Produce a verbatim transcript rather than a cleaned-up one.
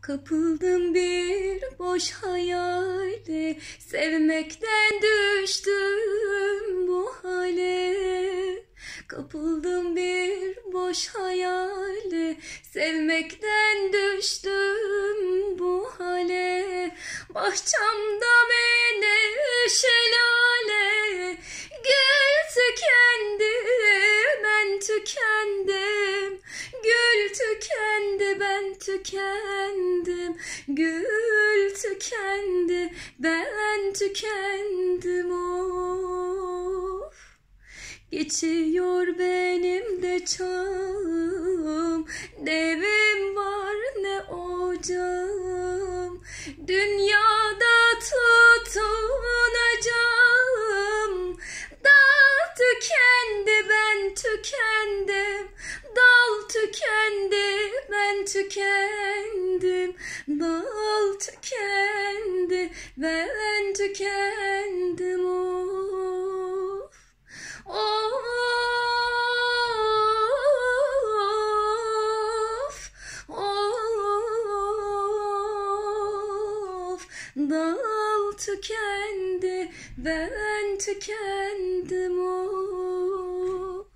Kapıldım bir boş hayale, sevmekten düştüm bu hale. Kapıldım bir boş hayale, sevmekten düştüm bu hale. Bahçamda menevşe şelale, gül tükendi, ben tükendim. Gül tükendi, ben tükendim. Gül tükendi, ben tükendim. Of. Geçiyor benim de çağım, ne evim var ne ocağım. Dünyada tutunacağım. Dal tükendi, ben tükendim. Dal tükendi, ben tükendim. Dal tükendi, ben tükendim. Of. Of. Of. Dal tükendi, ben tükendim. Of.